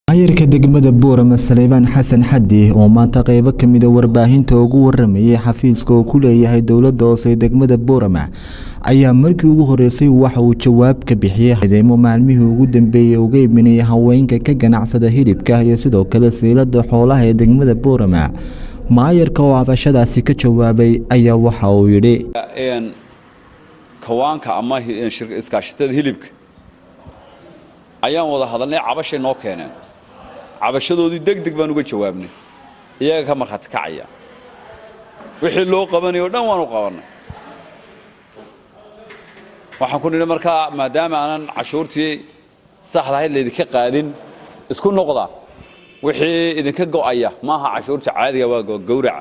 maayarka degmada Boorama Saleebaan Xasan Xaddi oo maanta qayb ka mid ah warbaahinta ugu waramayay xafiiska oo ku leeyahay dawladda hoose degmada Boorama ayaa markii ugu horeysay waxa uu jawaab ka bixiyay ciidamo maalmihii ugu dambeeyay uga iibinaya haweenka ka ganacsada hilibka iyo sidoo kale seelada xoolaha ee degmada Boorama. maayarka oo cabashadaasi ka jawaabay ayaa waxa uu yiri kawaanka ama iskaashatada hilibka ayaan wada hadalnay cabashay noo keeneen cabashadoodii degdeg baan uga jawaabnay iyaga ka marxad kacaya wixii loo qabanayo dhan waan u qabanay waxaan ku nidhi markaa maadaama aanan cashuurtii saxda ahayd leedinka qaadin isku noqda wixii idinka go'aya maaha cashuurta caadiga waa gowraca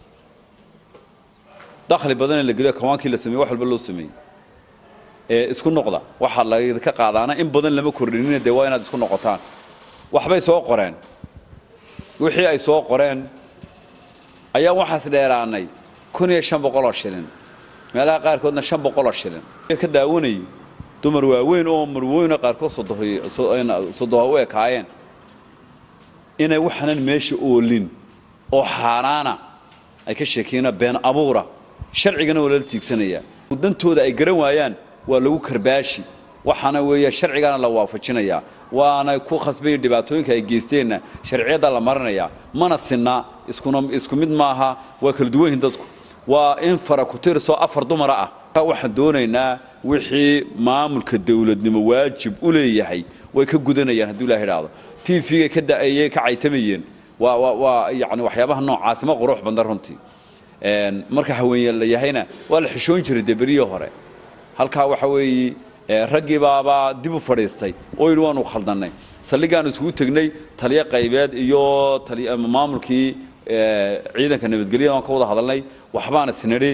dakhli badan la geliyo kawaankii la sameeyay wax walba loo sameeyay isku noqda waxa la idinka qaadaana in badan lama kordhinina de waa inaad isku noqotaan waxbay soo qoreen wixii ay soo qoreen ayaa waxaas dheeraanay 1500 shilin meelaha qaar koodna 500 shilin ka daawanay dumar waaweyn oo marweyna qaar kood sodoho way kaayeen inay waxanan meesha oolin oo xaraana ay ka sheekayna been abuura sharcigana wala tiigsanaya dantooda ay garan waayaan waa lagu karbaashi waxana weeyaa sharcigana la waafajinaya waana ku khasbay dhibaatooyinka ay geysteen sharciyada la marinaya mana sinna isku mid maaha waa kala duwan yihiin dadku waa in fara ku tirso afar dumar ah waxaan doonaynaa wixii maamulka dawladnimo waajib u leeyahay way ka gudanayaan hadii la yiraahdo TV ka daayay ka caytamayeen waa yaani waxyaabaha noocaas ma qurux badan runtii marka haween la yahayna waa la xishoon jiray debariyo hore halka waxa weey ragii baaba dib u fadhiistay oo yiri waanu khaldanay saldhigaan isugu tagnay taliye qaybeed iyo taliye maamulkii ciidanka nabadgelyada ka wada hadalnay waxbaana siniri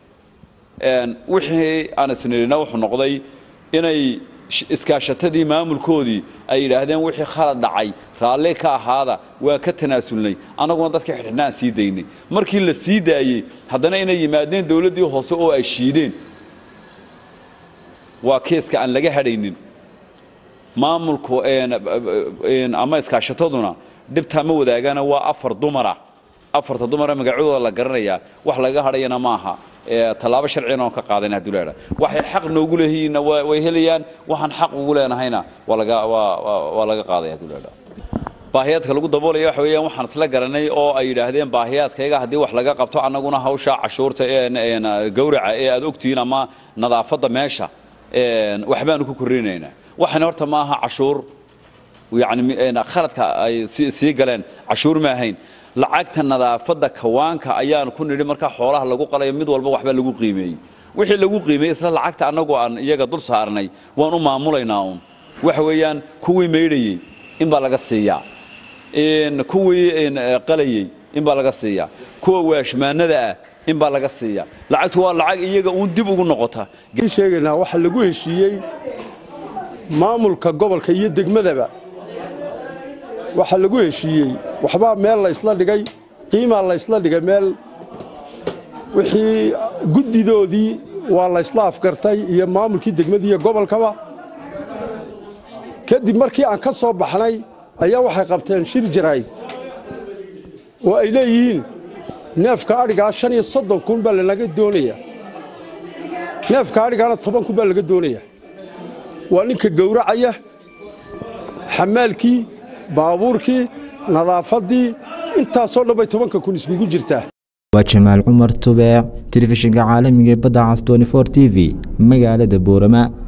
wixii aan sinirina wuxuu noqday inay iskaashatadii maamulkoodii ay yiraahdeen wixii khalad dhacay raalli ka ahaada waa ka tanaasulnay anaguna dadka xidhnaan sii daynay markii la sii daayay haddana inay yimaadeen dawladdii hoose oo ay shiideen waa keeska aan laga hadhaynin maamulku ama iskaashataduna dibta ma wadaagana waa afar dumar magacooda la garanaya wax laga hadhayna maaha talaabo sharciina oo ka qaadayna hadii leeyahay waxay xaq noogu leeyihiin way helayaan waxaan xaq ugu leenahayna waa laga qaaday hadii leeyahay baahiyaadka lagu daboolayo waxa weeyaan waxaan isla garanay oo ay yiraahdeen baahiyaadkayga hadii wax laga qabto anaguna hawsha cashuurta gowraca aad ogtiin ama nadaafada meesha waxbaan ku korinaynaa waxaan horta maaha cashuur yaani khaladka ay sii galeen cashuur ma ahayn lacagta nadaafada kawaanka ayaan ku nidhi marka xoolaha lagu qalayo mid walba waxba lagu qiimeeyay wixii lagu qiimeeyay isla lacagta anagu aan iyaga dul saarnay waan u maamulaynaa waxa weeyaan kuwii meeydayay in baa laga siiyaa kuwii qalayay in baa laga siiyaa kuwa waashmaanada ah in baa laga siiyaa lacagtu waa lacag iyaga uu dib ugu noqota sheegaynaa waxa lagu heshiiyay maamulka gobolka iyo degmadaba waxa lagu heshiiyay waxba meel la isla dhigay qiimo la isla dhigay meel wixii gudidoodii waa la isla afgartay iyo maamulkii degmada iyo gobolkaba kadib markii aan ka soo baxnay ayaa waxay qabteen shir jiray oo ay leeyihiin neefka ariga 35 kun baa laga doonaya neefka arigana 10 kun baa laga doonaya waa ninka gowracaya xamaalkii baabuurkii nadaafadii intaasoo dhan bay 10 kun iskugu jirtaa waa Jamaal Cumar Tubeec telefishinka caalamiga badda Cas 24 TV magaalada Boorama.